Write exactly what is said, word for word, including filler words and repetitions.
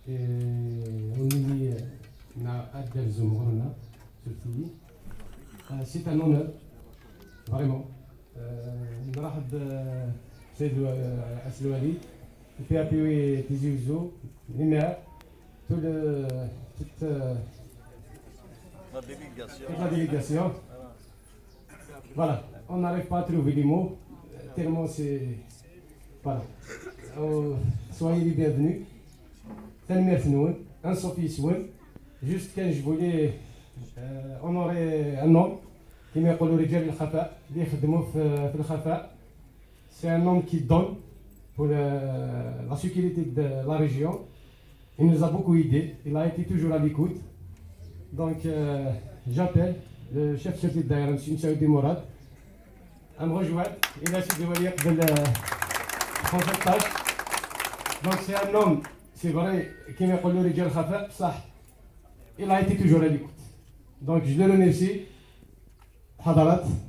ونولي مع أدى زمهورنا سلفي. C'est un honneur, vraiment. نرحب سيد الوالي في أبيوي تيزيوزو لنا toute la délégation. la délégation. Voilà, on n'arrive pas à trouver les mots, tellement c'est... Voilà. Euh, soyez les bienvenus. Un Sophie Souen. Juste quand je voulais euh, honorer un homme qui m'a appelé Rijal al-Khafa, qui fait le Khafa. C'est un homme qui donne pour la, la sécurité de la région. Il nous a beaucoup aidés. Il a été toujours à l'écoute. Donc, euh, j'appelle le chef de service d'ailleurs, M. Saoudi Mourad, à me rejoindre. Il a su dévoiler de cette tâche. Donc, c'est un homme, c'est vrai, qui m'a appelé Rijal Khafa, ça. Il a été toujours à l'écoute. Donc, je le remercie. Hadarat.